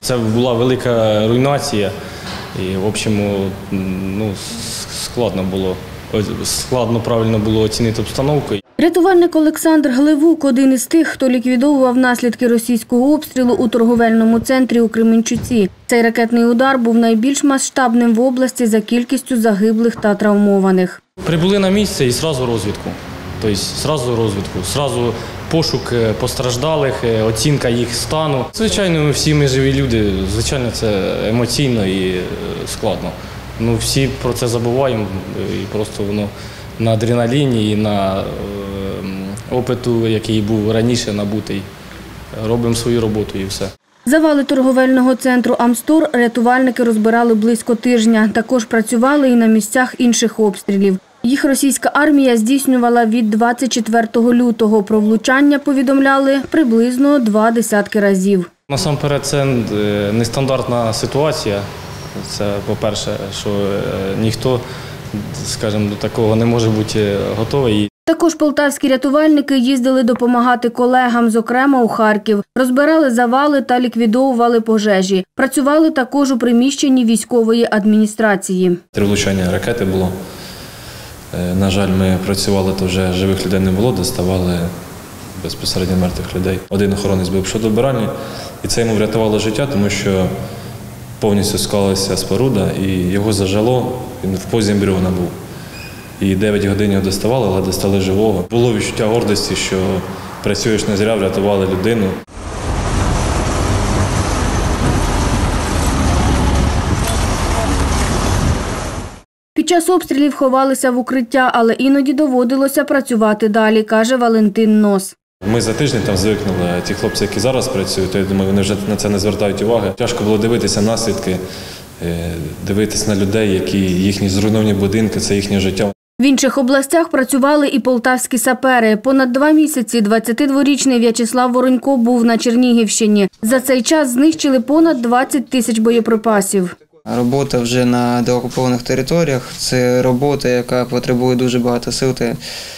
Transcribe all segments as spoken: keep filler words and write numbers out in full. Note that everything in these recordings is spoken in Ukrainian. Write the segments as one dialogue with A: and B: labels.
A: Це була велика руйнація і, в общем, ну, складно було, складно правильно було оцінити обстановку.
B: Рятувальник Олександр Глевук – один із тих, хто ліквідовував наслідки російського обстрілу у торговельному центрі у Кременчуці. Цей ракетний удар був найбільш масштабним в області за кількістю загиблих та травмованих.
A: Прибули на місце і одразу розвідку. Тобто, одразу розвідку, одразу пошук постраждалих, оцінка їх стану. Звичайно, ми всі ми живі люди, звичайно, це емоційно і складно. Ну, всі про це забуваємо і просто воно на адреналіні і на опиту, який був раніше набутий. Робимо свою роботу і все.
B: Завали торговельного центру «Амстор» рятувальники розбирали близько тижня. Також працювали і на місцях інших обстрілів. Їх російська армія здійснювала від двадцять четвертого лютого. Про влучання повідомляли приблизно два десятки разів.
A: Насамперед, це нестандартна ситуація. Це, по-перше, що ніхто, скажімо, до такого не може бути готовий.
B: Також полтавські рятувальники їздили допомагати колегам, зокрема у Харків. Розбирали завали та ліквідовували пожежі. Працювали також у приміщенні військової адміністрації.
C: Три влучання ракети було. На жаль, ми працювали, то вже живих людей не було, доставали безпосередньо мертвих людей. Один охоронець був що добиральні, і це йому врятувало життя, тому що повністю склалася споруда і його зажало, він в позі ембріона був. І дев'ять годин його доставали, але достали живого. Було відчуття гордості, що працюєш не зря, врятували людину.
B: Під час обстрілів ховалися в укриття, але іноді доводилося працювати далі, каже Валентин Нос.
C: Ми за тиждень там звикнули, а ті хлопці, які зараз працюють, то я думаю, вони вже на це не звертають уваги. Тяжко було дивитися наслідки, дивитися на людей, які їхні зруйновані будинки, це їхнє життя.
B: В інших областях працювали і полтавські сапери. Понад два місяці двадцятидворічний В'ячеслав Воронько був на Чернігівщині. За цей час знищили понад двадцять тисяч боєприпасів.
D: Робота вже на деокупованих територіях – це робота, яка потребує дуже багато сил та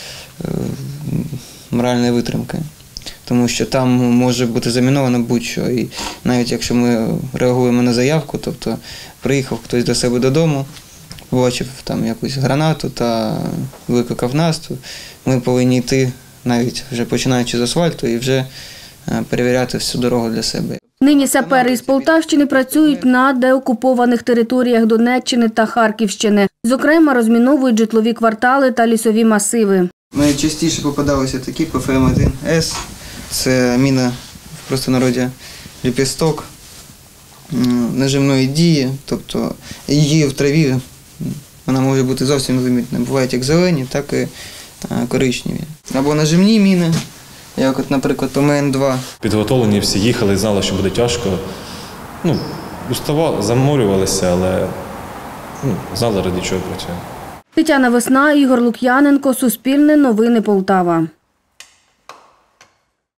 D: моральної витримки. Тому що там може бути заміновано будь-що. І навіть якщо ми реагуємо на заявку, тобто приїхав хтось до себе додому, побачив там якусь гранату та викликав нас, то ми повинні йти, навіть вже починаючи з асфальту, і вже перевіряти всю дорогу для себе.
B: Нині сапери із Полтавщини працюють на деокупованих територіях Донеччини та Харківщини. Зокрема, розміновують житлові квартали та лісові масиви.
D: Найчастіше попадалися такі Пе Еф Ем один Ес. Це міна в простонароді ліпісток наживної дії, тобто її в траві вона може бути зовсім невимітна. Бувають як зелені, так і коричневі. Або наживні міни, як от, наприклад, Ом Ен два.
C: Підготовлені всі їхали, знали, що буде тяжко. Ну, уставали, заморювалися, але ну, знали, ради чого працюємо.
B: Тетяна Весна, Ігор Лук'яненко, Суспільне новини Полтава.